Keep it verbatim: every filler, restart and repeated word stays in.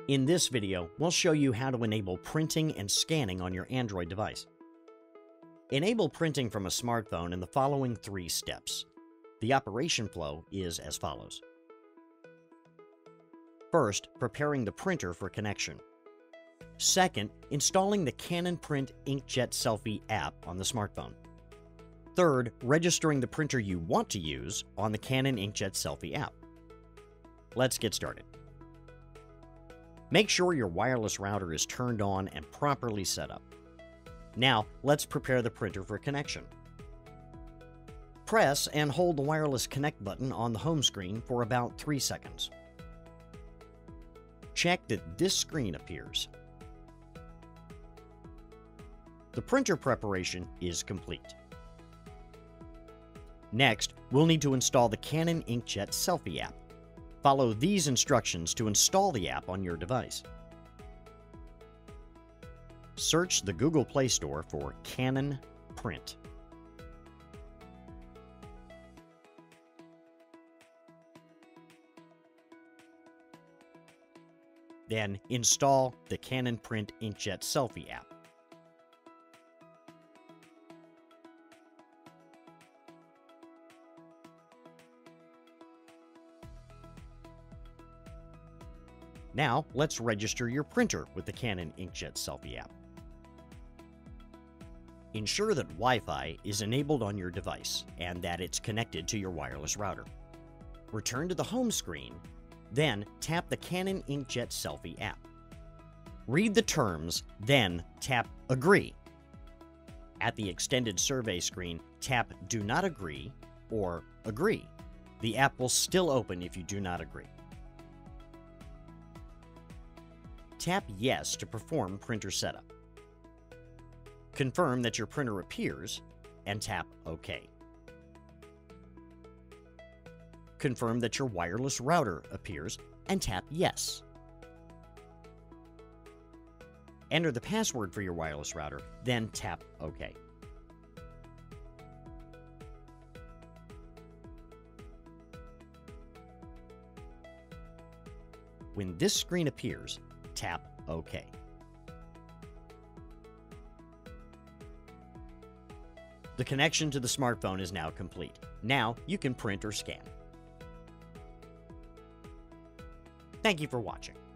In this video, we'll show you how to enable printing and scanning on your Android device. Enable printing from a smartphone in the following three steps. The operation flow is as follows. First, preparing the printer for connection. Second, installing the Canon Print Inkjet Selfie app on the smartphone. Third, registering the printer you want to use on the Canon Inkjet Selfie app. Let's get started. Make sure your wireless router is turned on and properly set up. Now, let's prepare the printer for connection. Press and hold the wireless connect button on the home screen for about three seconds. Check that this screen appears. The printer preparation is complete. Next, we'll need to install the Canon Inkjet Selfie app. Follow these instructions to install the app on your device. Search the Google Play Store for Canon Print. Then install the Canon Print Inkjet Selfie app. Now, let's register your printer with the Canon Inkjet Selfie app. Ensure that Wi-Fi is enabled on your device and that it's connected to your wireless router. Return to the home screen, then tap the Canon Inkjet Selfie app. Read the terms, then tap Agree. At the extended survey screen, tap Do Not Agree or Agree. The app will still open if you do not agree. Tap Yes to perform printer setup. Confirm that your printer appears and tap OK. Confirm that your wireless router appears and tap Yes. Enter the password for your wireless router, then tap OK. When this screen appears, tap OK. The connection to the smartphone is now complete. Now you can print or scan. Thank you for watching.